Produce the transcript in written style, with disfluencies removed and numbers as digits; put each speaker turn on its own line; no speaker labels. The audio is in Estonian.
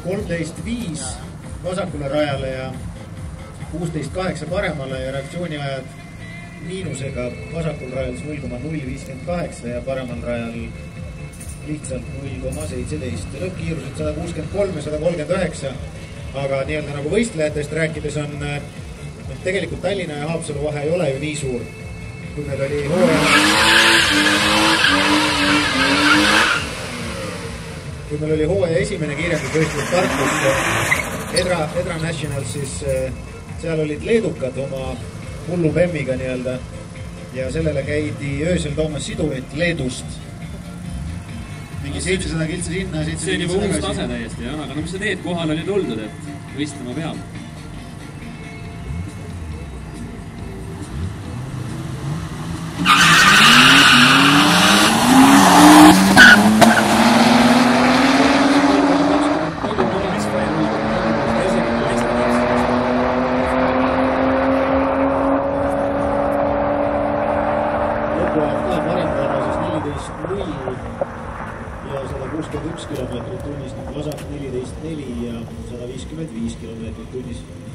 13.5 vasakule rajale ja 16.8 paremale ja reaktsiooniajad miinusega vasakul rajal 0,058 ja paremal rajal lihtsalt 0,17. Lõppkiirused 163 ja 139, aga nii-öelda nagu võistlejatest rääkides on tegelikult Tallinna ja Haapsalu vahe ei ole ju nii suur. Kui meil oli hooaja esimene kiirendusvõistlus Tartus Edra National, siis seal olid leedukad oma hullu bemmiga nii-öelda ja sellele käidi öösel toomas sidurit Leedust. Mingi 700 kiltsa sinna, 700
see on juba uus tase täiesti, jah, aga no mis sa teed, kohal oli tuldud, et võistlema peab.
ja 161 kilomeetrit tunnis, vasak 14.4 ja 155 kilomeetrit tunnis.